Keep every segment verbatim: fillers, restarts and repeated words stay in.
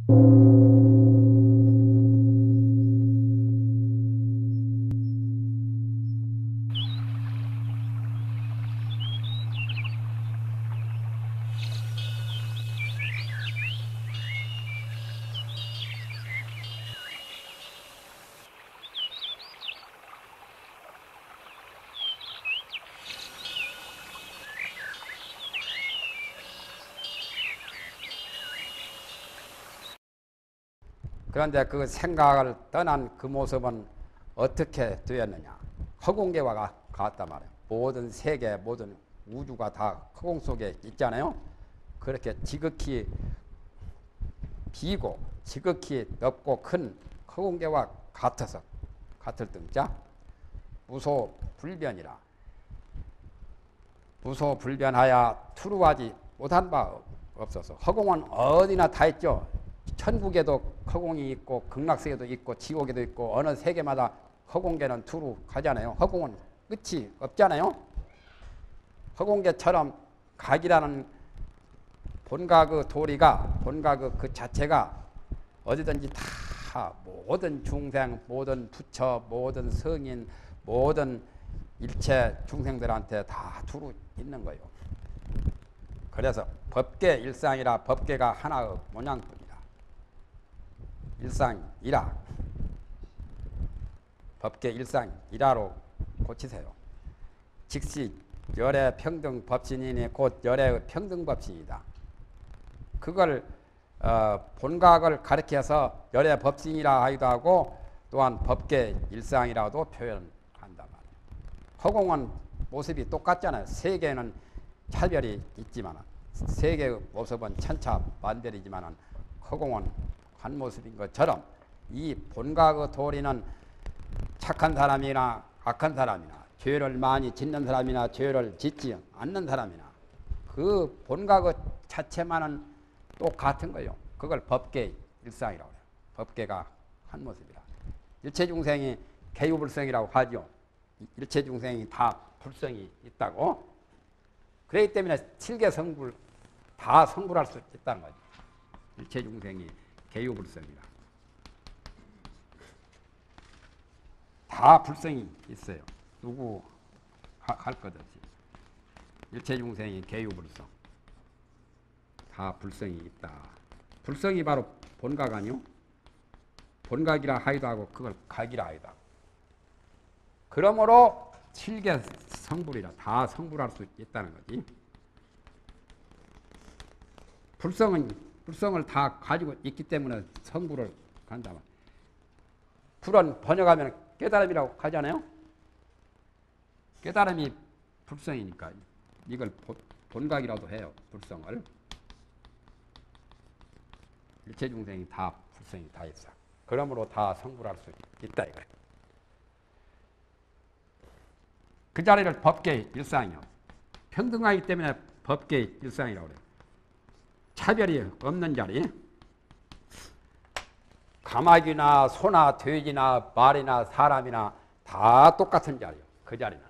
그런데 그 생각을 떠난 그 모습은 어떻게 되었느냐? 허공계와 같단 말이에요. 모든 세계, 모든 우주가 다 허공 속에 있잖아요. 그렇게 지극히 비고 지극히 넓고 큰 허공계와 같아서 같을 등자 무소불변이라. 무소불변하여 투루하지 못한 바 없어서. 허공은 어디나 다 있죠. 천국에도 허공이 있고 극락세계도 있고 지옥에도 있고 어느 세계마다 허공계는 두루 가잖아요. 허공은 끝이 없잖아요. 허공계처럼 각이라는 본가 그 도리가 본가 그, 그 자체가 어디든지 다 모든 중생, 모든 부처, 모든 성인, 모든 일체 중생들한테 다 두루 있는 거예요. 그래서 법계 일상이라 법계가 하나의 모양뿐이다. 일상이라 법계 일상이라로 고치세요. 즉시 열의 평등 법신이니 곧 열의 평등 법신이다. 그걸 어, 본각을 가리켜서 열의 법신이라 하기도 하고 또한 법계 일상이라도 표현한단 말이에요. 허공은 모습이 똑같잖아요. 세계는 차별이 있지만 세계의 모습은 천차만별이지만 허공은 한 모습인 것처럼 이 본각의 도리는 착한 사람이나 악한 사람이나 죄를 많이 짓는 사람이나 죄를 짓지 않는 사람이나 그 본각의 자체만은 똑같은 거예요. 그걸 법계 일상이라고 해요. 법계가 한 모습이라. 일체 중생이 개유불성이라고 하죠. 일체 중생이 다 불성이 있다고. 그렇기 때문에 칠계 성불 다 성불할 수 있다는 거죠. 일체 중생이 개유불성이라. 다 불성이 있어요. 누구 할 것 없이. 일체 중생이 개유불성. 다 불성이 있다. 불성이 바로 본각 아니요? 본각이라 하기도 하고 그걸 각이라 하기도 하고. 그러므로 칠계 성불이라 다 성불할 수 있다는 거지. 불성은 불성을 다 가지고 있기 때문에 성불을 간다. 불은 번역하면 깨달음이라고 하잖아요. 깨달음이 불성이니까 이걸 본각이라도 해요. 불성을. 일체 중생이 다 불성이 다 있어. 그러므로 다 성불할 수 있다 이거예요. 그 자리를 법계 일상이요. 평등하기 때문에 법계 일상이라고 그래요. 차별이 없는 자리. 가마귀나 소나 돼지나 말이나 사람이나 다 똑같은 자리요. 그 자리는.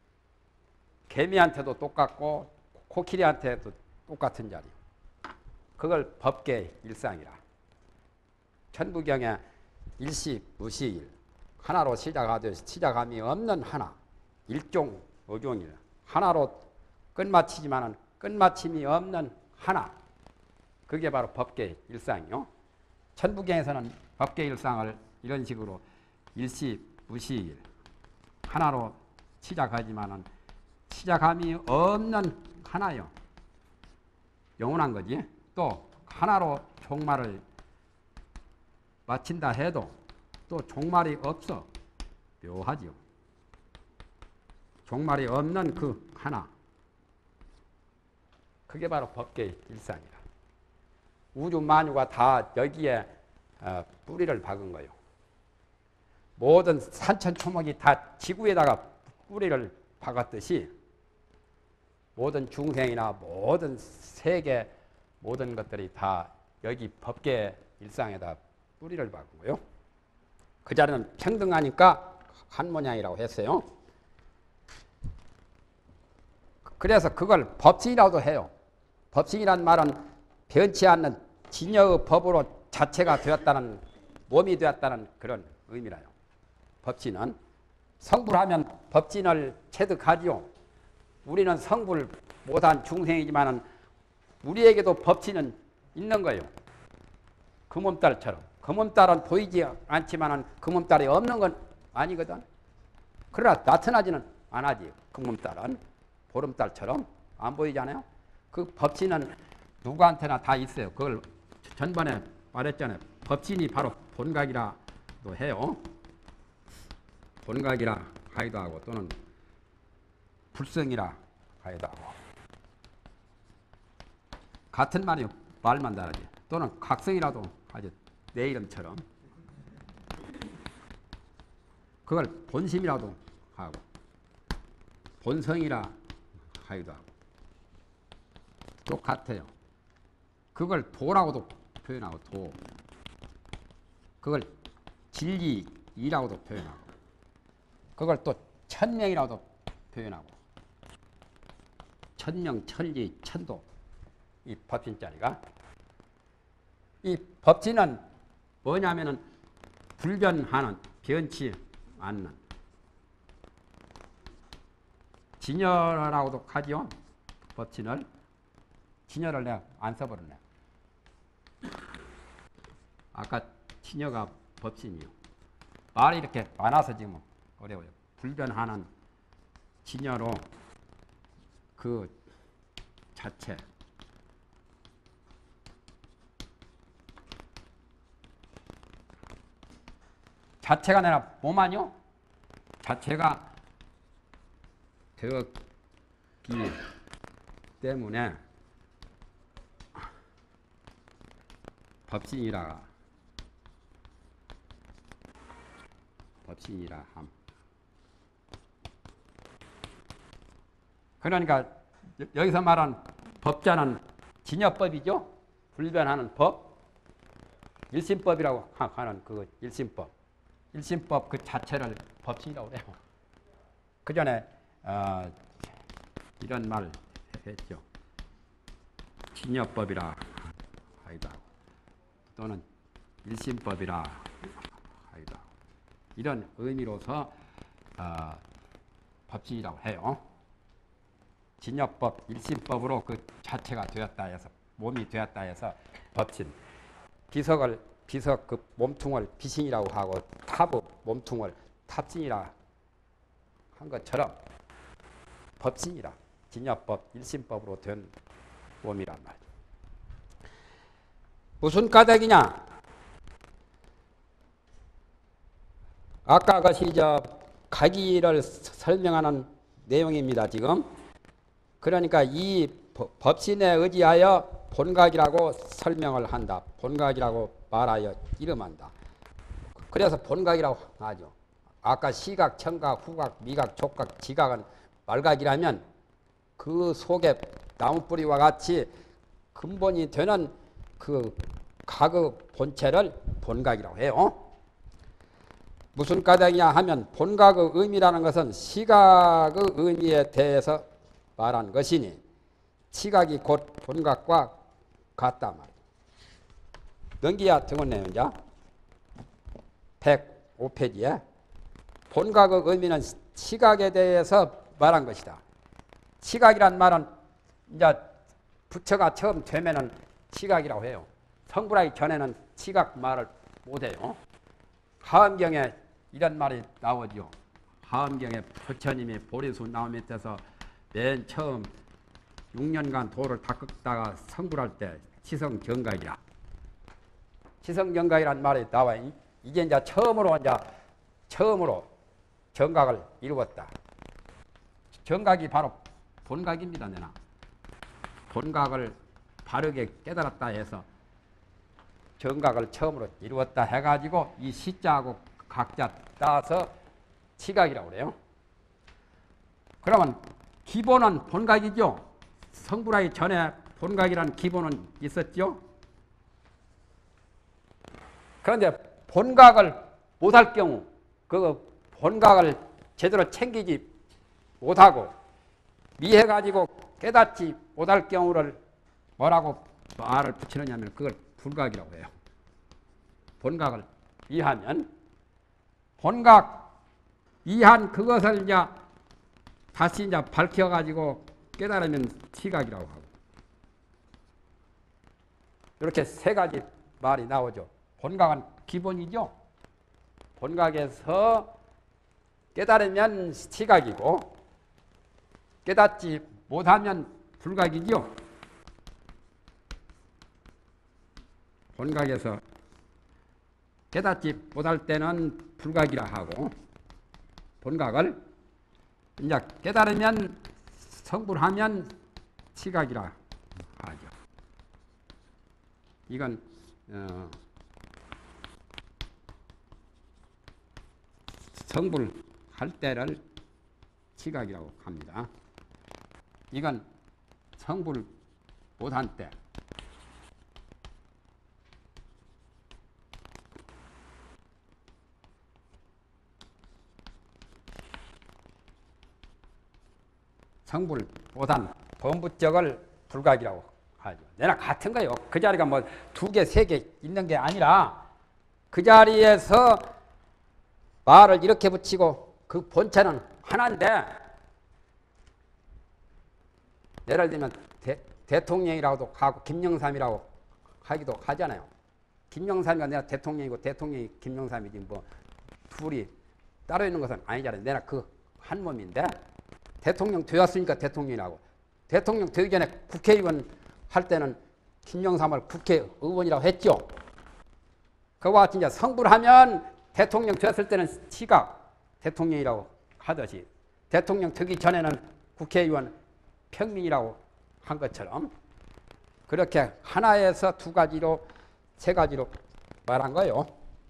개미한테도 똑같고 코끼리한테도 똑같은 자리. 그걸 법계 일상이라. 천부경에 일시 무시일 하나로 시작하듯 시작함이 없는 하나. 일종 어종일 하나로 끝마치지만은 끝마침이 없는 하나. 그게 바로 법계 일상이요. 천부경에서는 법계 일상을 이런 식으로 일시 무시일 하나로 시작하지만은 시작함이 없는 하나요. 영원한 거지. 또 하나로 종말을 마친다 해도 또 종말이 없어. 묘하죠. 종말이 없는 그 하나. 그게 바로 법계 일상이라. 우주 만유가 다 여기에 어, 뿌리를 박은 거예요. 모든 산천초목이 다 지구에다가 뿌리를 박았듯이 모든 중생이나 모든 세계 모든 것들이 다 여기 법계 일상에다 뿌리를 박은 거예요. 그 자리는 평등하니까 한 모양이라고 했어요. 그래서 그걸 법신이라도 해요. 법신이란 말은 변치 않는 진여의 법으로 자체가 되었다는, 몸이 되었다는 그런 의미라요. 법진은 성불하면 법진을 체득하지요. 우리는 성불 못한 중생이지만은 우리에게도 법진은 있는 거예요. 그 몸딸처럼. 그 몸딸은 보이지 않지만은 그 몸딸이 없는 건 아니거든. 그러나 나타나지는 않아지. 그 몸딸은 보름달처럼 안 보이잖아요. 그 법진은 누구한테나 다 있어요. 그걸 전번에 말했잖아요. 법진이 바로 본각이라도 해요. 본각이라 하기도 하고 또는 불성이라 하기도 하고 같은 말이 말만 다르지. 또는 각성이라도 하지. 내 이름처럼 그걸 본심이라도 하고 본성이라 하기도 하고 똑같아요. 그걸 도라고도 표현하고 도 그걸 진리이라고도 표현하고 그걸 또 천명이라고도 표현하고 천명, 천리, 천도 이 법진자리가 이 법진은 뭐냐면은 불변하는 변치 않는 진여라고도 하지요. 법진을 진여를 내가 안 써버렸네. 아까 진여가 법진이요. 말이 이렇게 많아서 지금 어려워요. 불변하는 진여로 그 자체 자체가 내가 몸 아니요? 자체가 되었기 때문에 법진이라 법진이라 함. 그러니까 여기서 말한 법자는 진여법이죠. 불변하는 법, 일심법이라고 하는 그 일심법. 일심법 그 자체를 법진이라고 해요. 그 전에 어, 이런 말 했죠. 진여법이라 하기도 하고 또는 일심법이라 하기도 하고 이런 의미로서 어, 법진이라고 해요. 진여법, 일심법으로 그 자체가 되었다 해서 몸이 되었다 해서 법진. 비석을 비석 그 몸통을 비신이라고 하고 탑의 몸통을 탑진이라 한 것처럼 법진이라 진여법, 일심법으로 된 몸이란 말이죠. 무슨 까닭이냐? 아까 것이 저 가기를 설명하는 내용입니다. 지금 그러니까 이 법신에 의지하여 본각이라고 설명을 한다. 본각이라고 말하여 이름한다. 그래서 본각이라고 하죠. 아까 시각, 청각, 후각, 미각, 촉각, 지각은 말각이라면 그 속에 나무뿌리와 같이 근본이 되는 그 각의 본체를 본각이라고 해요. 무슨 까닭이냐 하면 본각의 의미라는 것은 시각의 의미에 대해서 말한 것이니 시각이 곧 본각과 같다 말이야. 넘기야 되겠네요. 이제 백오 페이지에 본각의 의미는 시각에 대해서 말한 것이다. 시각이란 말은 이제 부처가 처음 되면은 시각이라고 해요. 성불하기 전에는 시각 말을 못해요. 하엄경에 이런 말이 나오죠. 하엄경에 부처님이 보리수 나무 밑에서 맨 처음 육 년간 도를 닦다가 성불할 때 치성정각이라. 치성정각이란 말이 나와요. 이제 이제 처음으로 이제 처음으로 정각을 이루었다. 정각이 바로 본각입니다. 내나 본각을 바르게 깨달았다 해서 정각을 처음으로 이루었다 해가지고 이 시자하고 각자 따서 시각이라고 그래요. 그러면 기본은 본각이죠. 성불하기 전에 본각이라는 기본은 있었죠. 그런데 본각을 못할 경우 그 본각을 제대로 챙기지 못하고 미해가지고 깨닫지 못할 경우를 뭐라고 말을 붙이느냐면 그걸 불각이라고 해요. 본각을 이하면 본각 이한 그것을 이제 다시 이제 밝혀가지고 깨달으면 시각이라고 하고 이렇게 세 가지 말이 나오죠. 본각은 기본이죠. 본각에서 깨달으면 시각이고 깨닫지 못하면 불각이죠. 본각에서 깨닫지 못할 때는 불각이라 하고 본각을 이제 깨달으면 성불하면 시각이라 하죠. 이건 어, 성불할 때를 시각이라고 합니다. 이건 성불 못한 때 성불 못한 본부적을 불각이라고 하죠. 내나 같은 거예요. 그 자리가 뭐 두 개, 세 개 있는 게 아니라 그 자리에서 말을 이렇게 붙이고 그 본체는 하나인데 예를 들면 대, 대통령이라고도 하고 김영삼이라고 하기도 하잖아요. 김영삼이가 내가 대통령이고 대통령이 김영삼이지 뭐 둘이 따로 있는 것은 아니잖아요. 내가 그 한 몸인데 대통령 되었으니까 대통령이라고 대통령 되기 전에 국회의원 할 때는 김영삼을 국회의원이라고 했죠. 그와 같이 이제 성불하면 대통령 되었을 때는 시각 대통령이라고 하듯이 대통령 되기 전에는 국회의원 평민이라고 한 것처럼 그렇게 하나에서 두 가지로 세 가지로 말한 거예요.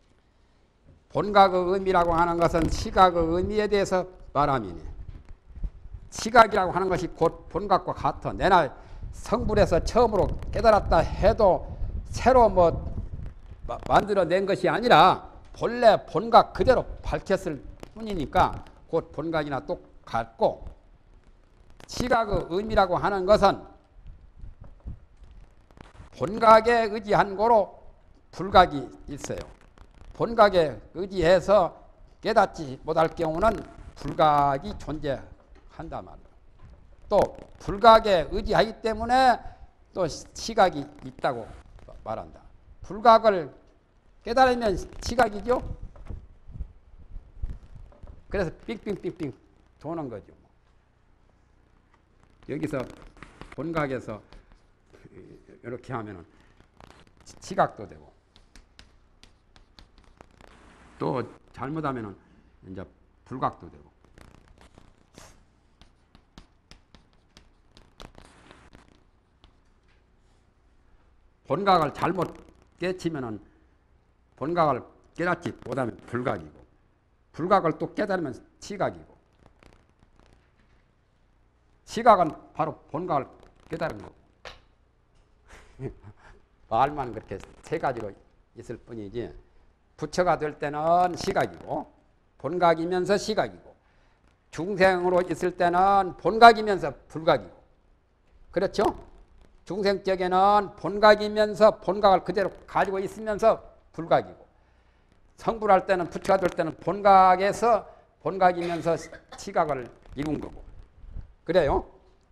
본각의 의미라고 하는 것은 시각의 의미에 대해서 말함이니 시각이라고 하는 것이 곧 본각과 같아. 내나 성불에서 처음으로 깨달았다 해도 새로 뭐 만들어낸 것이 아니라 본래 본각 그대로 밝혔을 뿐이니까 곧 본각이나 똑같고 시각의 의미라고 하는 것은 본각에 의지한 거로 불각이 있어요. 본각에 의지해서 깨닫지 못할 경우는 불각이 존재한단 말이에요. 또 불각에 의지하기 때문에 또 시각이 있다고 말한다. 불각을 깨달으면 시각이죠. 그래서 빙빙빙빙 도는 거죠. 여기서 본각에서 이렇게 하면은 시각도 되고 또 잘못하면은 이제 불각도 되고 본각을 잘못 깨치면은 본각을 깨닫지 못하면 불각이고 불각을 또 깨달으면 시각이고 시각은 바로 본각을 깨달은 거고 말만 그렇게 세 가지로 있을 뿐이지 부처가 될 때는 시각이고 본각이면서 시각이고 중생으로 있을 때는 본각이면서 불각이고 그렇죠? 중생적에는 본각이면서 본각을 그대로 가지고 있으면서 불각이고 성불할 때는 부처가 될 때는 본각에서 본각이면서 시각을 이룬 거고 그래요.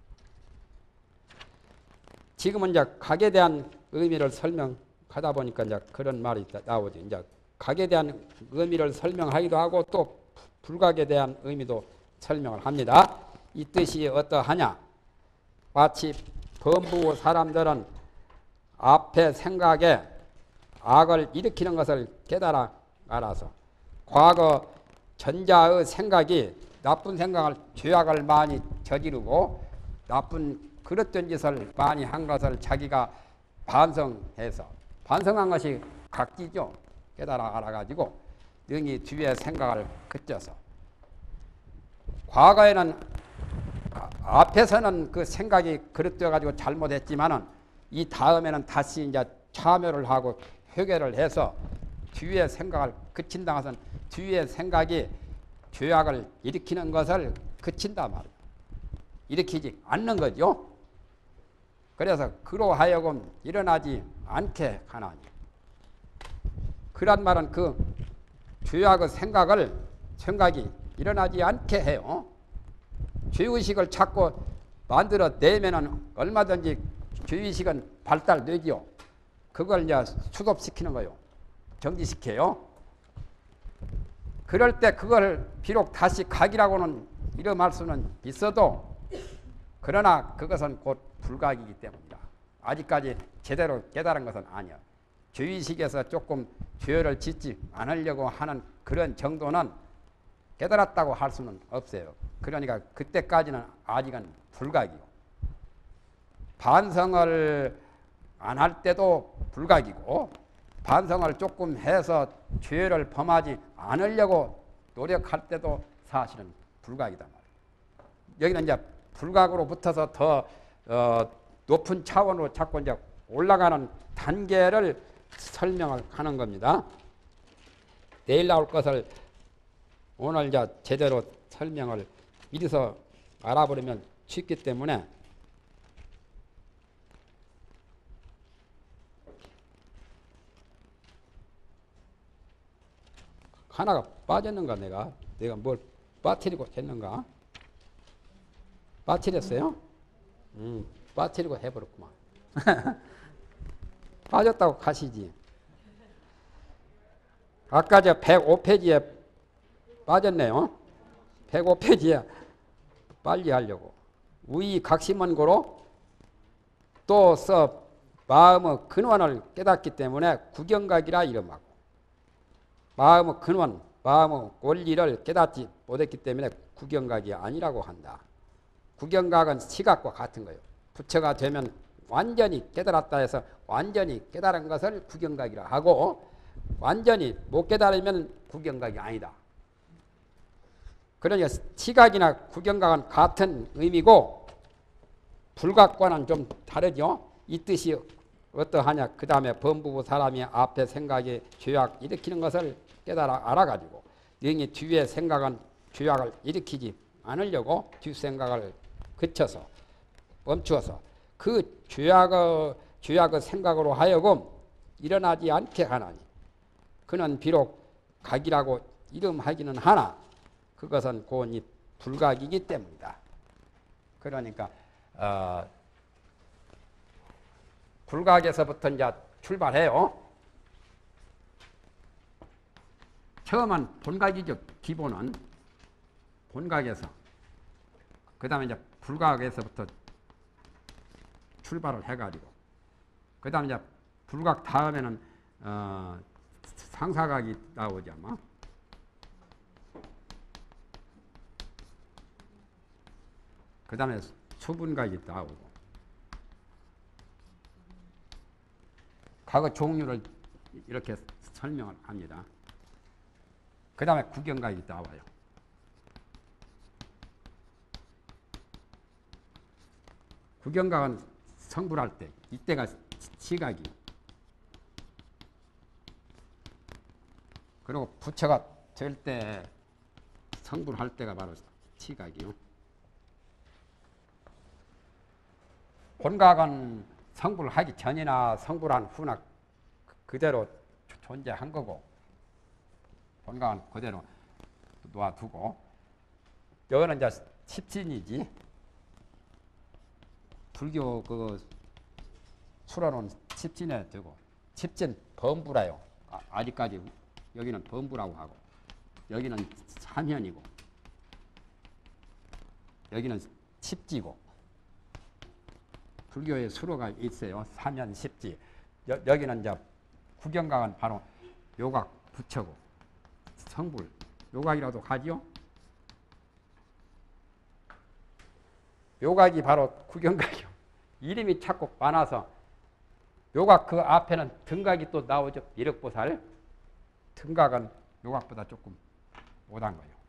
지금은 이제 각에 대한 의미를 설명하다 보니까 이제 그런 말이 나오죠. 이제 각에 대한 의미를 설명하기도 하고 또 불각에 대한 의미도 설명을 합니다. 이 뜻이 어떠하냐? 마치 범부 사람들은 앞에 생각에 악을 일으키는 것을 깨달아 알아서 과거 전자의 생각이 나쁜 생각을 죄악을 많이 저지르고 나쁜 그릇된 짓을 많이 한 것을 자기가 반성해서 반성한 것이 각기죠. 깨달아 알아가지고 능히 뒤에 생각을 그쳐서 과거에는 앞에서는 그 생각이 그릇되어 가지고 잘못했지만은 이 다음에는 다시 이제 참여를 하고 회개를 해서 뒤에 생각을 그친다 것은 뒤에 생각이 죄악을 일으키는 것을 그친다 말이에요. 일으키지 않는 거죠. 그래서 그로 하여금 일어나지 않게 하나니 그란 말은 그 죄악의 생각을 생각이 일어나지 않게 해요. 죄의식을 자꾸 만들어 내면은 얼마든지 죄의식은 발달되지요. 그걸 이제 수습시키는 거요. 정지시켜요. 그럴 때 그걸 비록 다시 각이라고는 이름할 수는 있어도 그러나 그것은 곧 불각이기 때문이다. 아직까지 제대로 깨달은 것은 아니야. 죄의식에서 조금 죄를 짓지 않으려고 하는 그런 정도는 깨달았다고 할 수는 없어요. 그러니까 그때까지는 아직은 불각이요. 반성을 안 할 때도 불각이고 반성을 조금 해서 죄를 범하지 않으려고 노력할 때도 사실은 불각이다 말이에요. 여기는 이제 불각으로 붙어서 더 어, 높은 차원으로 자꾸 이제 올라가는 단계를 설명을 하는 겁니다. 내일 나올 것을 오늘 이제 제대로 설명을 미리서 알아버리면 쉽기 때문에 하나가 빠졌는가 내가 내가 뭘 빠뜨리고 했는가? 빠뜨렸어요? 음, 빠뜨리고 해버렸구만. 빠졌다고 가시지. 아까 저 백오 페이지에 빠졌네요. 백오 페이지에 빨리 하려고. 우이 각심원고로 또 써 마음의 근원을 깨닫기 때문에 구경각이라 이름하고 마음의 근원, 마음의 원리를 깨닫지 못했기 때문에 구경각이 아니라고 한다. 구경각은 시각과 같은 거예요. 부처가 되면 완전히 깨달았다 해서 완전히 깨달은 것을 구경각이라 하고 완전히 못 깨달으면 구경각이 아니다. 그러니까 시각이나 구경각은 같은 의미고 불각과는 좀 다르죠. 이 뜻이 어떠하냐. 그 다음에 범부부 사람이 앞에 생각에 죄악 일으키는 것을 깨달아 알아가지고 능히 뒤에 생각은 죄악을 일으키지 않으려고 뒷생각을 그쳐서 멈추어서 그 죄악의, 죄악의 생각으로 하여금 일어나지 않게 하나니 그는 비록 각이라고 이름하기는 하나 그것은 고온이 불각이기 때문이다. 그러니까 어, 불각에서부터 이제 출발해요. 처음은 본각이죠. 기본은 본각에서 그 다음에 이제 불각에서부터 출발을 해가지고 그 다음에 이제 불각 다음에는 어, 상사각이 나오지 아마. 그 다음에 수분각이 나오고 각의 종류를 이렇게 설명을 합니다. 그 다음에 구경각이 나와요. 구경각은 성불할 때 이때가 시각이 그리고 부처가 될 때 성불할 때가 바로 시각이요. 본각은 성불하기 전이나 성불한 후나 그대로 존재한 거고 본각은 그대로 놓아두고 여기는 이제 십진이지. 불교 그 수로는 십진에 두고 십진 범부라요. 아, 아직까지 여기는 범부라고 하고 여기는 삼현이고 여기는 십지고 불교의 수로가 있어요. 삼현 십지. 여, 여기는 이제 구경각은 바로 요각 부처고 성불 요각이라도 하지요. 요각이 바로 구경각이요. 이름이 자꾸 많아서 요각 그 앞에는 등각이 또 나오죠. 미륵보살. 등각은 요각보다 조금 못한 거예요.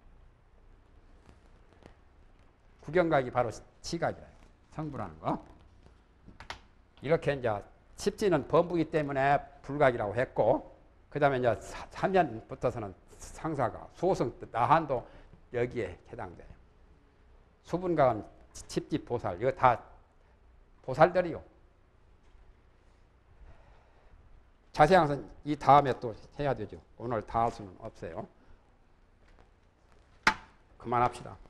구경각이 바로 시각이에요. 성불하는 거. 이렇게 이제 십지는 범부이기 때문에 불각이라고 했고 그 다음에 이제 삼 년부터서는 상사가 소승 나한도 여기에 해당돼요. 수분각은 십지 보살 이거 다 보살들이요. 자세한 것은 이 다음에 또 해야 되죠. 오늘 다 할 수는 없어요. 그만합시다.